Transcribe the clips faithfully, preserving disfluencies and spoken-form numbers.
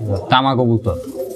তামা কবুতর,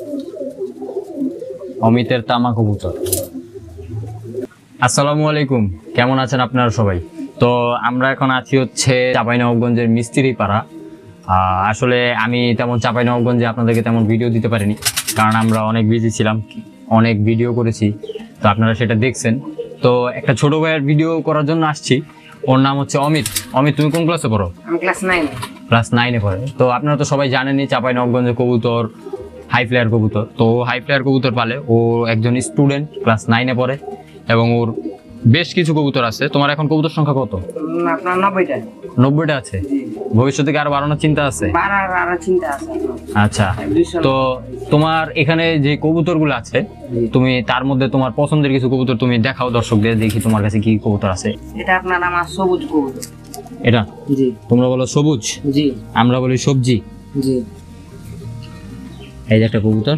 অমিতের তামা কবুতর। আসসালামু আলাইকুম, কেমন আছেন আপনারা সবাই? তো আমরা এখন আছি হচ্ছে চাঁপাইনবাবগঞ্জের মিস্ত্রি পাড়া। আসলে আমি তেমন চাঁপাইনবাবগঞ্জে আপনাদেরকে তেমন ভিডিও দিতে পারিনি, কারণ আমরা অনেক বিজি ছিলাম, অনেক ভিডিও করেছি, তো আপনারা সেটা দেখছেন। তো একটা ছোট ভাইয়ের ভিডিও করার জন্য আসছি, ওর নাম হচ্ছে অমিত। অমিত, তুমি কোন ক্লাসে পড়ো? আমি ক্লাস নাইন। ক্লাস নাইনে পড়ে। তো আপনারা তো সবাই জানেনই চাঁপাইনবাবগঞ্জের কবুতর হাই ফ্লায়ার কবুতর। তো হাই ফ্লায়ার কবুতর পালে, ও একজন স্টুডেন্ট, ক্লাস নাইনে পড়ে, এবং ওর বেশ কিছু কবুতর আছে। তোমার এখন কবুতর সংখ্যা কত? আপনার নব্বইটা। নব্বইটা আছে। ভবিষ্যতে কি আরো বাড়ানোর চিন্তা আছে? চিন্তা আছে। আচ্ছা, তো তোমার এখানে যে কবুতর গুলো আছে, তুমি তার মধ্যে তোমার পছন্দের কিছু কবুতর তুমি দেখাও দর্শকদের, দেখি তোমার কাছে কি কবুতর আছে। এটা আপনার আমার সবুজ কবুতর। এটা জি, তোমরা বলো সবুজ, জি আমরা বলি সবজি। জি, এই যে একটা কবুতর,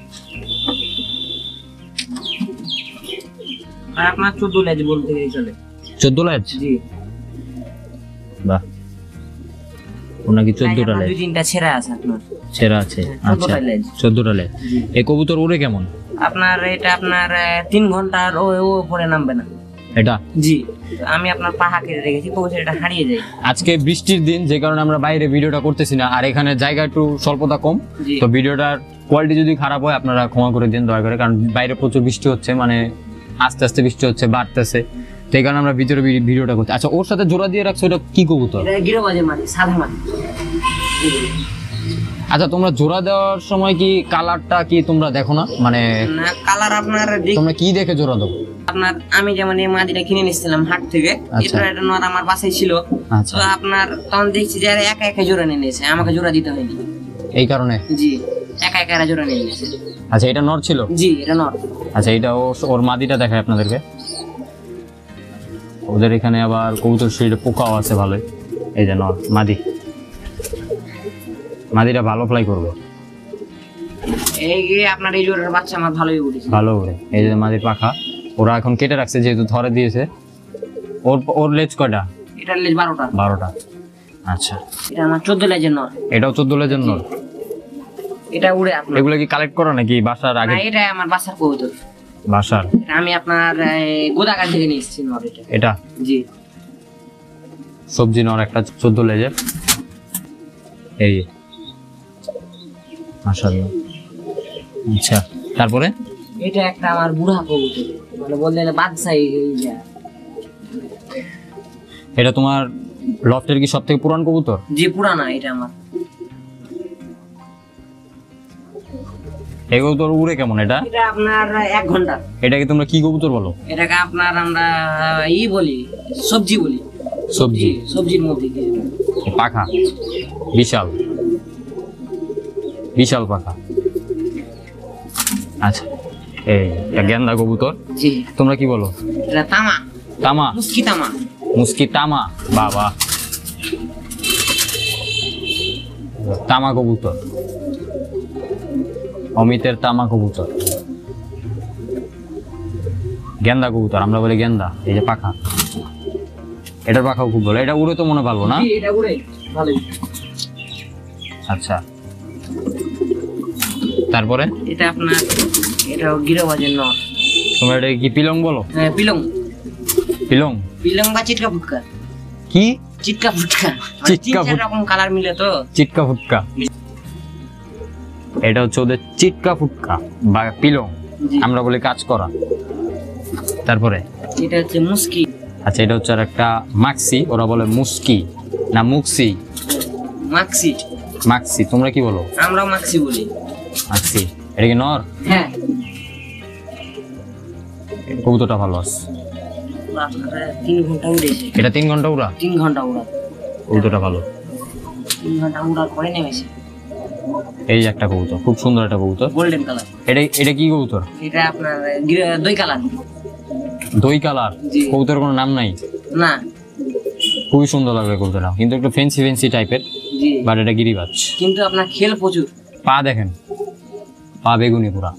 আপনার চোদ্দ লেজ বলতে গেলে চলে। চোদ্দ লেজ? জি। বাহ, ও নাকি চোদ্দটা লেজ? দুই তিনটা ছেঁড়া আছে আপনার। ছেঁড়া আছে, আচ্ছা, চোদ্দটা লেজ। এই কবুতর উড়ে কেমন? আপনার এটা আপনার তিন ঘন্টার ও ও উপরে নামবে না। এটা? জি, আমি আপনার পাহা কেটে রেখেছি, কবুতর এটা হারিয়ে যায়। আজকে বৃষ্টির দিন, যে কারণে আমরা বাইরে ভিডিওটা করতেছি না, আর এখানে জায়গা একটু স্বল্পতা কম, তো ভিডিওটার কোয়ালিটি যদি খারাপ হয় আপনারা ক্ষমা করে দিন দয়া করে, কারণ বাইরে প্রচুর বৃষ্টি হচ্ছে, মানে আস্তে আস্তে বৃষ্টি হচ্ছে, বাড়তেছে, তো এই কারণে আমরা ভিতরে ভিডিওটা করছি। আচ্ছা, ওর সাথে জোড়া দিয়ে রাখছো, এটা কি কবুতর? এটা গিরবাজের মাটি, সাদা মাটি। আচ্ছা, তোমরা জোড়া দেওয়ার সময় কি কালারটা কি তোমরা দেখো না? মানে না, কালার আপনার তোমরা কি দেখে জোড়া দাও? আপনার আমি যেমন এই মাদিটা কিনে নিয়েছিলাম হাট থেকে, এটা এটা নর আমার বাসায় ছিল, তো আপনার তখন দেখছি যে একা একা জোড়া নিয়ে নিয়েছে, আমাকে জোড়া দিতে হয়নি, এই কারণে। জি, একা একা জোড়া নিয়ে নিয়েছে। আচ্ছা, এটা নর ছিল? জি, এটা নর। আচ্ছা, এটা ওর মাদিটা দেখায় আপনাদেরকে। ওদের এখানে আবার কবুতর শরীরে পোকাও আছে ভালোই। এই যে নর, মাদি, মাদিটা ভালো ফ্লাই করবে। এই যে আপনার এই জোড়ার বাচ্চা আমার ভালোই উঠেছে, ভালো উড়ে। এই যে মাদির পাখা, ওরা এখন কেটে রাখছে যেহেতু ধরে দিয়েছে। ওর ওর লেজ কয়টা? এটার লেজ বারোটা। বারোটা, আচ্ছা। এটা আমার চোদ্দ লেজের নর। এটাও চোদ্দ লেজের নর? এটা উড়ে আপনার। এগুলো কি কালেক্ট করো নাকি বাসার আগে? না, এটা আমার বাসার কবুতর। বাসার? আমি আপনার গোদাগাড়ি থেকে নিয়ে এসেছি নর এটা। এটা? জি। সবজি নর একটা চোদ্দ লেজের, এই মাশাআল্লাহ। আচ্ছা, তারপরে? এটা একটা আমার বুড়া কবুতর, মানে বলতে গেলে বাদশাহী। এটা তোমার লফটের কি সবথেকে পুরান কবুতর? জি, পুরানা। এটা আমার। এই কবুতর উড়ে কেমন? এটা এটা আপনার এক ঘন্টা। এটাকে তোমরা কি কবুতর বলো? এটাকে আপনার আমরা ই বলি, সবজি বলি। সবজি? সবজির মধ্যে পাখা বিশাল, বিশাল পাখা। আচ্ছা, এই গেন্দা কবুতর। জি। তোমরা কি বলো? এটা তামা। তামা? মুস্কি তামা। মুস্কি তামা, বাবা। তামা কবুতর, অমিতের তামা কবুতর, গেন্দা কবুতর, আমরা বলি গেন্দা। এই যে পাখা, এটার পাখাও খুব ভালো। এটা উড়ে তো মনে পারবো না? এটা উড়ে ভালোই। আচ্ছা, তারপরে? এটা আপনার এটা গিরবাজের নর। তোমরা এটা কি পিলং বলো? হ্যাঁ, পিলং। পিলং? পিলং বা চিটকা ফুটকা। কি? চিটকা ফুটকা। চিটকা ফুটকা রকম কালার মিলে তো। চিটকা ফুটকা, এটা হচ্ছে ওদের চিটকা ফুটকা বা পিলং, আমরা বলি কাজ করা। তারপরে? এটা হচ্ছে মুস্কি। আচ্ছা, এটা হচ্ছে আর একটা মাক্সি, ওরা বলে মুস্কি না মুক্সি? মাক্সি। মাক্সি, তোমরা কি বলো? আমরা মাক্সি বলি। মাক্সি। এটা কি নর? হ্যাঁ। কবুতরটা ভালো আছে। তিন ঘন্টা উড়েছে। এটা তিন ঘন্টা উড়া? তিন ঘন্টা উড়া। কবুতরটা ভালো। তিন ঘন্টা উড়ার পরে নেমেছে। এই একটা কবুতর, খুব সুন্দর একটা কবুতর, গোল্ডেন কালার। এটা এটা কি কবুতর? এটা আপনার দই কালার। দই কালার? কবুতরের কোনো নাম নাই? না। খুবই সুন্দর লাগবে কবুতরটা, কিন্তু একটু ফেন্সি ফেন্সি টাইপের, বাট এটা গিরিবাজ। কিন্তু আপনার খেল প্রচুর। পা দেখেন, পা বেগুনি পুরা।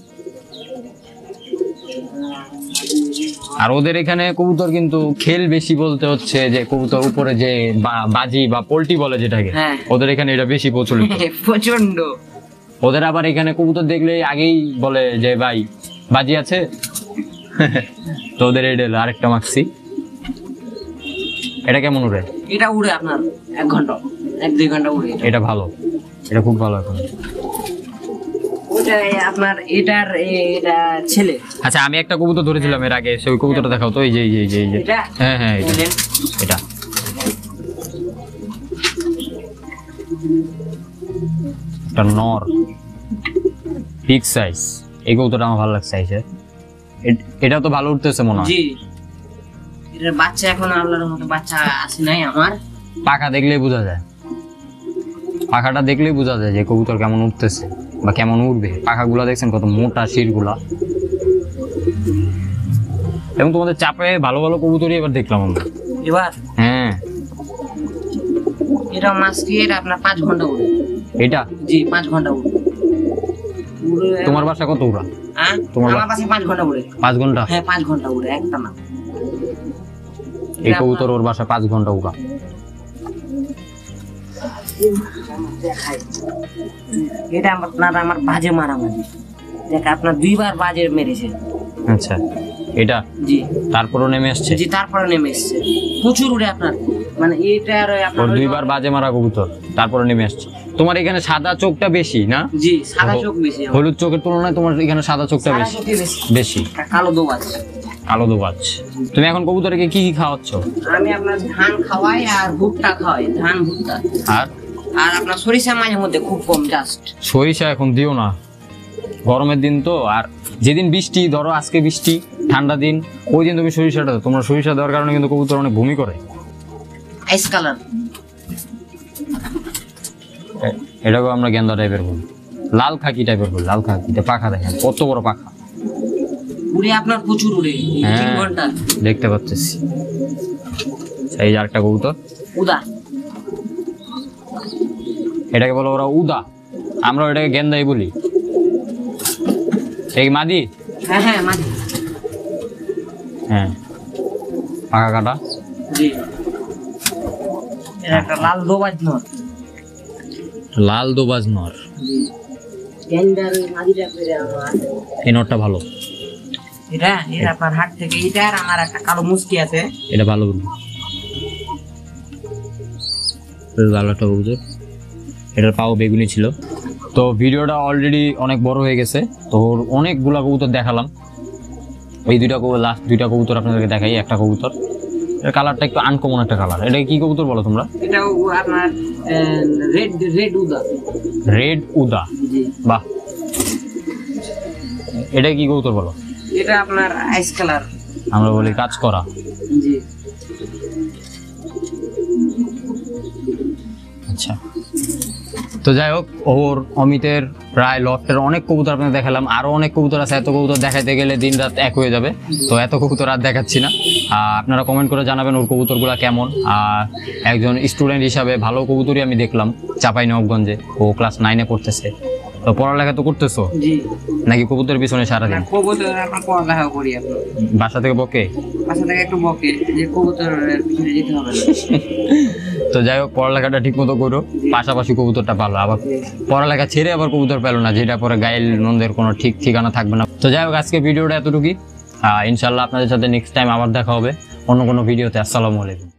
আর ওদের এখানে কবুতর কিন্তু খেল বেশি, বলতে হচ্ছে যে কবুতর উপরে যে বাজি বা পোল্ট্রি বলে যেটাকে, ওদের এখানে এটা বেশি প্রচলিত। প্রচন্ড ওদের আবার এখানে কবুতর দেখলে আগেই বলে যে ভাই বাজি আছে। তো ওদের এটা হলো আরেকটা মাক্সি। এটা কেমন উড়ে? এটা উড়ে আপনার এক ঘন্টা এক দুই ঘন্টা উড়ে। এটা ভালো, এটা খুব ভালো এখন। ওটা আপনার এটার এটা ছেলে। আচ্ছা আমি একটা কবুতর ধরেছিলাম এর আগে, সেই কবুতরটা দেখাও তো। এই যে এই যে এই যে এটা হ্যাঁ হ্যাঁ এটা এটা একটা নর বিগ সাইজ। এই কবুতরটা আমার ভালো লাগছে। আইসে এটা তো ভালো উঠতেছে মনে হয়। জি এটার বাচ্চা এখন আল্লাহর মতো বাচ্চা আসে নাই আমার। পাখা দেখলেই বোঝা যায়, পাখাটা দেখলেই বোঝা যায় যে কবুতর কেমন উঠতেছে বা কেমন উঠবে। পাখাগুলা দেখছেন কত মোটা, শিরগুলা। এবং তোমাদের চাপে ভালো ভালো কবুতরই এবার দেখলাম আমরা এবার। হ্যাঁ এটা মাস্কি, এটা আপনার পাঁচ ঘন্টা উড়ে। এটা জি পাঁচ ঘন্টা উড়ে। তোমার বাসা কত উড়া? হ্যাঁ তোমার আমার বাসায় পাঁচ ঘন্টা উড়ে। পাঁচ ঘন্টা? হ্যাঁ পাঁচ ঘন্টা উড়ে একটা না। এই কবুতর ওর বাসা পাঁচ ঘন্টা উড়া। এটা আপনার আমার বাজে মারামারি, দেখ আপনার দুইবার বাজে মেরেছে। আচ্ছা এটা জি তারপরও নেমে আসছে? জি তারপরে নেমে এসছে প্রচুর উড়ে আপনার, মানে এটা আর আপনার ওর দুইবার বাজে মারা কবুতর তারপরে নেমে আসছে। তোমার এখানে সাদা চোখটা বেশি না? জি সাদা চোখ বেশি। হলুদ চোখের তুলনায় তোমার এখানে সাদা চোখটা বেশি বেশি কালো দোবাজ। কালো দোবাজ। তুমি এখন কবুতরকে কি কি খাওয়াচ্ছ? আমি আপনার ধান খাওয়াই আর ভুট্টা খাওয়াই, ধান ভুট্টা। আর আর আপনার সরিষা মাঝে মধ্যে খুব কম, জাস্ট। সরিষা এখন দিও না, গরমের দিন তো। আর যেদিন বৃষ্টি, ধরো আজকে বৃষ্টি, ঠান্ডা দিন, ওই দিন তুমি সরিষাটা দাও। তোমরা সরিষা দেওয়ার কারণে কিন্তু কবুতর অনেক ভূমি করে। আইস কালার এটাকেও আমরা গেন্দা টাইপের বলি, লাল খাকি টাইপের বলি। লাল খাকি, পাখা দেখেন কত বড় পাখা। উড়ে আপনার প্রচুর উড়ে, তিন ঘন্টা দেখতে পাচ্ছি। এই যে আরেকটা কবুতর উদা, এটাকে বলো ওরা উদা, আমরা এটাকে গেন্দাই বলি। এই মাদি? হ্যাঁ হ্যাঁ মাদি। হ্যাঁ পাখা কাটা। জি এটা একটা লাল দোবাজ নর। লাল দোবাজ নর। জি গেন্দার মাদিটা করে আমার এই নরটা ভালো। এটা এর আপনার হাট থেকে এটা আর আমার একটা কালো মুস্কি আছে, এটা ভালো বলবো। ভালো একটা কবুতর, এটার পাও বেগুনি ছিল। তো ভিডিওটা অলরেডি অনেক বড় হয়ে গেছে, তো অনেকগুলা কবুতর দেখালাম। এই দুইটা কবুতর, লাস্ট দুইটা কবুতর আপনাদেরকে দেখাই। একটা কবুতর, এর কালারটা একটু আনকমন একটা কালার। এটা কি কবুতর বলো তোমরা? এটা আপনার রেড রেড উদা। রেড উদা, জি বাহ। এটা কি কবুতর বলো? এটা আপনার আইস কালার, আমরা বলি কাজ করা। জি আচ্ছা তো যাই হোক, ওর অমিতের প্রায় লফটের অনেক কবুতর আপনাকে দেখালাম। আরো অনেক কবুতর আছে, এত কবুতর দেখাইতে গেলে দিন রাত এক হয়ে যাবে। তো এত কবুতর আর দেখাচ্ছি না। আপনারা কমেন্ট করে জানাবেন ওর কবুতরগুলো কেমন। আর একজন স্টুডেন্ট হিসাবে ভালো কবুতরই আমি দেখলাম চাঁপাইনবাবগঞ্জে। ও ক্লাস নাইনে পড়তেছে। তো পড়ালেখা তো করতেছো জি নাকি কবুতরের পিছনে সারাদিন? কবুতর আমরা পড়ালেখা করি। আপনার বাসা থেকে বকে? বাসা থেকে একটু বকে যে কবুতরের পিছনে যেতে হবে না। তো যাই হোক, পড়ালেখাটা ঠিক মতো করো, পাশাপাশি কবুতরটা পালো। আবার পড়ালেখা ছেড়ে আবার কবুতর পেলো না, যেটা পরে গায়েল নন্দের কোনো ঠিক ঠিকানা থাকবে না। তো যাই হোক, আজকে ভিডিওটা এতটুকুই। ইনশাল্লাহ আপনাদের সাথে নেক্সট টাইম আবার দেখা হবে অন্য কোনো ভিডিওতে। আসসালামু আলাইকুম।